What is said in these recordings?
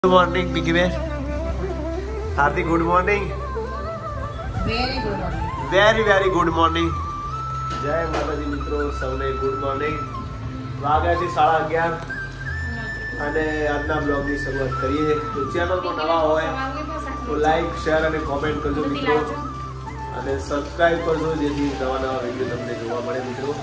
Good morning Pinky बेन। Hardik good morning. Very very good morning. जय माताजी मित्रों, સૌને ગુડ મોર્નિંગ। વાગ્યા છે 11:30 અને આજના બ્લોગની શરૂઆત કરીએ। તો ચેનલમાં નવા હોય તો લાઈક શેર અને કોમેન્ટ કરજો મિત્રો, અને સબસ્ક્રાઇબ કરજો જેથી નવા વિડીયો તમને જોવા મળે મિત્રો।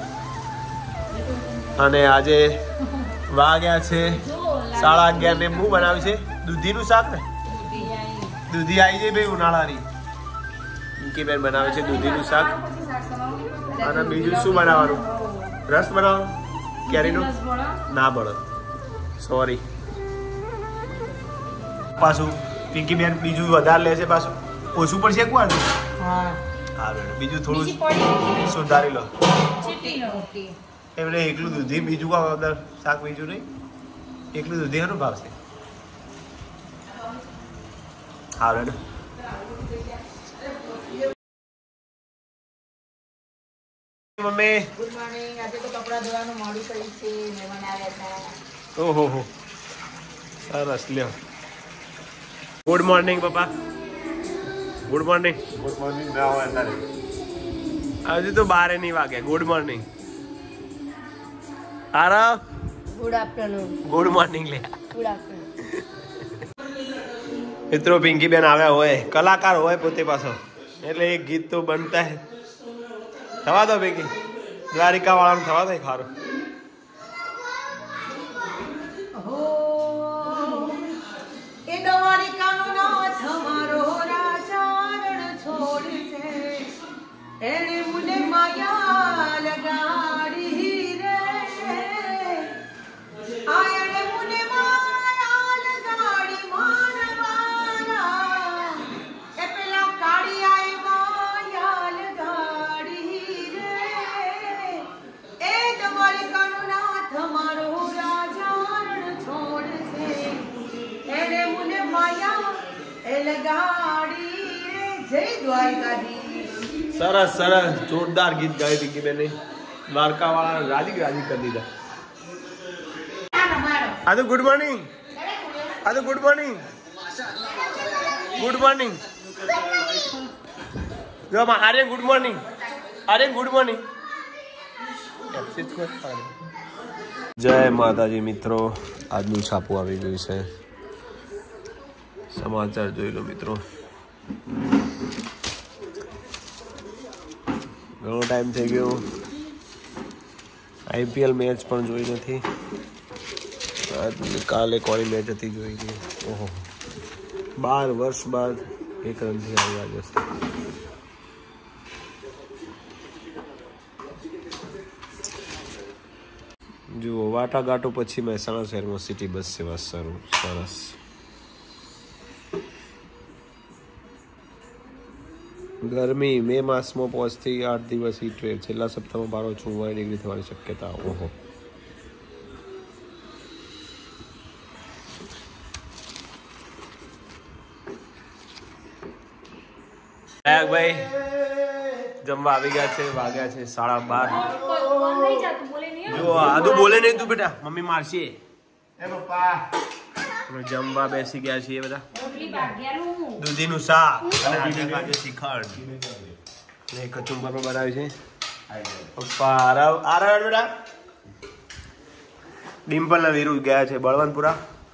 અને આજે વાગ્યા છે 11:30 ને હું બનાવ્યું છે દૂધીનું શાક ને દૂધી આવી જાય ભાઈ ઉનાળાની। પિંકી બેન બનાવે છે દૂધીનું શાક। અને બીજું શું બનાવવાનું? રસ બનાવવાનો કેરીનો? ના બળો, સોરી। પાછું પિંકી બેન બીજું વધારે લે છે, પાછું ઓછું પણ શેકવાનું। હા બેન, બીજું થોડું સુધારી લો એટલે એકલું દૂધી, બીજું કાંઈ અંદર શાક બીજું નહીં, એકલું દૂધી એનું ભાવશે। હા બેન, મમ્મી ગુડ મોર્નિંગ। આજે તો કપડા ધોવાનું મોડું કર્યું છે, મહેમાન આવ્યા હતા। ઓહો હો, સરસ લ્યો। ગુડ મોર્નિંગ પપ્પા, ગુડ મોર્નિંગ। ગુડ મોર્નિંગ ના હોય તારે, હજુ તો 12 નહીં વાગ્યા। ગુડ મોર્નિંગ આરા, ગુડ આફ્ટરનૂન, ગુડ મોર્નિંગ લે। Good afternoon. મિત્રો પિંકી બેન આવ્યા હોય, કલાકાર હોય પોતે પાછો, એટલે એક ગીત તો બનતા હે। થવા દો પિંકી, દ્વારિકા વાળાનું થવા દો ખારું। એ દ્વારિકાનો નાથ મારો રાજા રણ છોડશે, એણે મુને માયા લગાડી રે, આ એણે મુને માયા લગાડી માનવાના, એ પેલા કાળિયાએ માયા લગાડી રે, એ દ્વારિકાનો નાથ મારો રાજા રણ છોડશે, એણે મુને માયા એ લગાડી રે। જય દ્વારકાધીશ। સરસ સરસ, જોરદાર ગીત ગાય પિંકી બેને। દ્વારકા વાળા રાજી રાજી કરી દીધા। આ તો ગુડ મોર્નિંગ, આ તો ગુડ મોર્નિંગ, ગુડ મોર્નિંગ। જો Aryan good morning, Aryan good morning. જય માતાજી મિત્રો, આજનું છાપું આવી ગયું છે, સમાચાર જોઈ લો મિત્રો। ઘણો ટાઈમ થઈ ગયો, IPL મેચ પણ જોઈ નથી। કાલે કોની મેચ હતી જોઈ ગઈ। ઓહો, 12 વર્ષ બાદ 1 રનથી આવી રાજસ્થાન। જુઓ, વાટાઘાટો પછી મહેસાણા શહેરમાં સિટી બસ સેવા શરૂ। સરસ। ગરમી મે માસમાં પહોંચતી 8 દિવસ હીટ વેવ, છેલ્લા સપ્તાહમાં પારો 44 ડિગ્રી થવાની શક્યતા। ઓહો, ભાઈ જમવા આવી ગયા છે, વાગ્યા છે 12:30। જો આદુ બોલે નહીં તું બેટા, મમ્મી મારશે। જમવા બેસી ગયા છીએ બધા। દૂધીનું શાક અને આજે શ્રીખંડ ને કચુંબર પણ બનાવ્યું છે પપ્પા। આરાવ બેટા। ડિમ્પલ ના વીરુ ગયા છે બળવંતપુરા।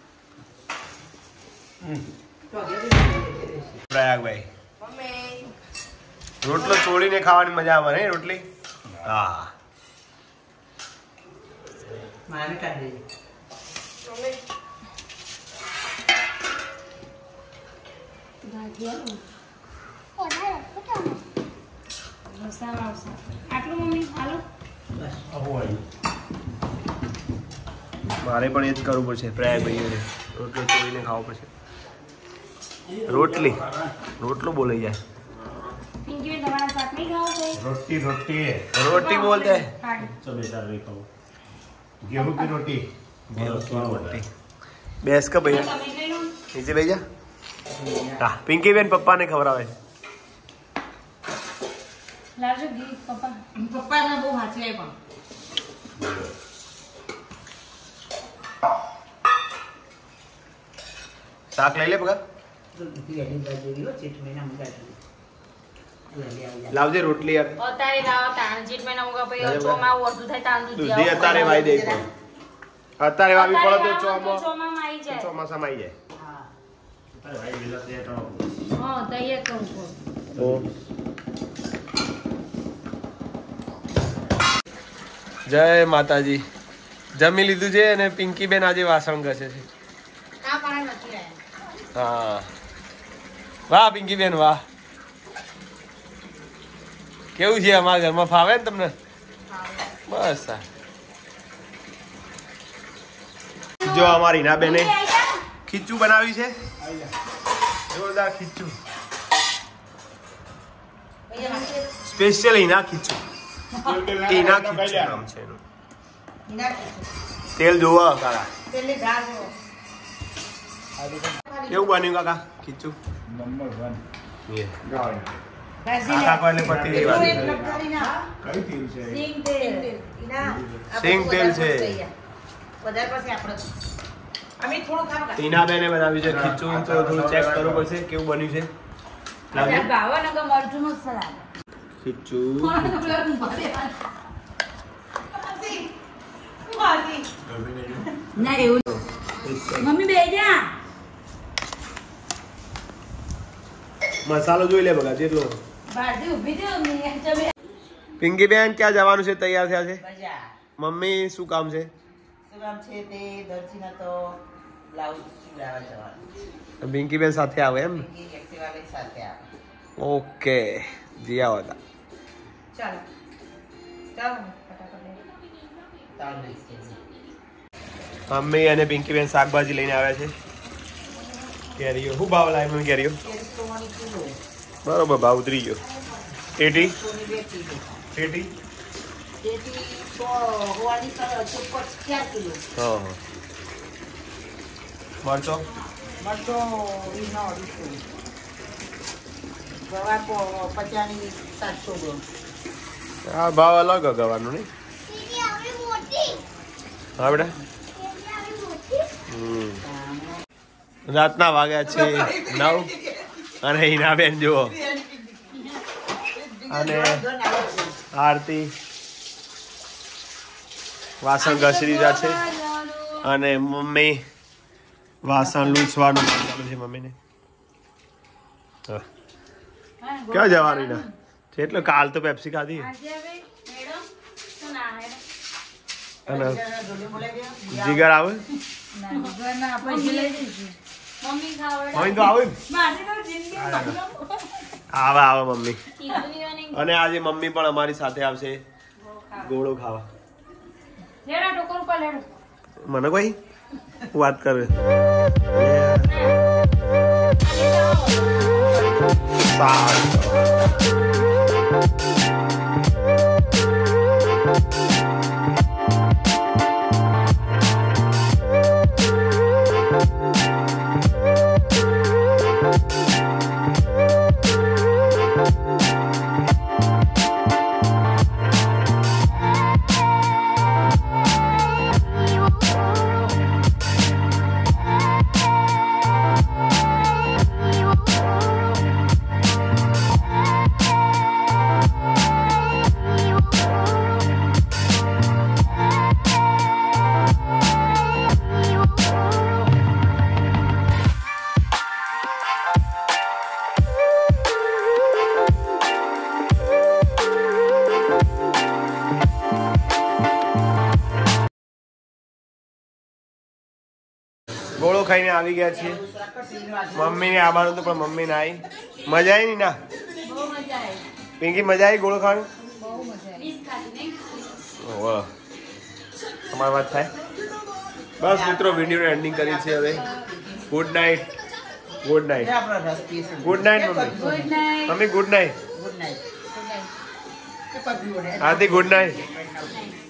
પ્રયાગભાઈ રોટલો છોડીને ખાવાની મજા આવે ને રોટલી। હા, મારે કાઢી મારે પણ એ જ કરવું પડશે પ્રયાગભાઈ, રોટલો છોડીને ખાવો પડશે। રોટલો બોલાઈ જાય। रोटी रोटी रोटी बोलते हैं। चलो बेटा भी खाओ, गेहूं की रोटी। बेस का भैया नीचे भैया। हाँ, पिंकी बेन पप्पा ने खवरावे। પપ્પા ના બહુ હાચવે પણ શાક લઈ લે બગા લાવજે રોટલી યાર અત્યારે લાવો તાણ જેટ મહિના મુકા પછી ચોમાં વધુ થાય તાણ દૂધી અત્યારે વાઈ દે અત્યારે વાવી પડે તો ચોમાં આવી જાય ચોમાસામાં આવી જાય અરે ભાઈ વેલા તે તો હા તૈયાર કરું તો જય માતાજી જમી લીધું છે અને પિંકી બેન આજે વાસણ ઘસે છે કા પાણા નથી આયા હા વાહ પિંકી બેન વાહ કેવું છે અમારા ઘરમાં ફાવે ને તમને બસ જો અમારી ના બેને ખીચું બનાવ્યું છે જોરદાર ખીચું સ્પેશિયલ ઈના ખીચું ઈના ખીચું નામ છે એનું તેલ જોવો કાકા કેવું બન્યું કાકા ખીચું નંબર 1 ये ગાય કાકા કોઈને પતી ગઈ વાત કઈ તેલ છે સિંગ તેલ છે ટીના બેને બનાવ્યું છે ખીચું તો થોડું ચેક કરવું પડશે કેવું બન્યું છે ખીચું મમ્મી બે જા મસાલો જોઈ લે બગા જેટલો બાજી ઊભી થયો મે પિંકી બેન ક્યાં જવાનું છે તૈયાર થયા છે મમ્મી શું કામ છે પિંકી બેન સાથે આવે એમ ઓકે જી આવો તા ચાલો ચાલો મમ્મી અને પિંકી બેન શાકભાજી લઈને આવ્યા છે કેરીઓ શું ભાવ લાવે મમ્મી કેરીઓ બરોબર ભાવ ઉતરી ગયો ટેટી ટેટી હા મરચો આ ભાવ અલગ ગવાનો નહીં હા બેટા રાતના વાગ્યા છે 9 અને હિના બેન જુઓ અને આરતી વાસણ ઘસી દીધા છે અને મમ્મી વાસણ લૂછવાનું ચાલુ છે મમ્મીને ક્યાં જવાનું ના એટલે કાલ તો પેપ્સી ખાધી અને જીગર આવે મમ્મી તો આવે આવે આવે મમ્મી અને આજે મમ્મી પણ અમારી સાથે આવશે ગોળો ખાવા મને કોઈ વાત કરે ગોળો ખાઈને આવી ગયા છીએ મમ્મીને આવવાનું તો પણ મમ્મી ના આવી મજા આવી ની ના પિંકી મજા આવી ગોળો ખાવાનું વાહ તમારી વાત થાય બસ મિત્રો વિડીયો એન્ડિંગ કરી છે હવે good night good night good night મમ્મી મમ્મી good night Aarti good night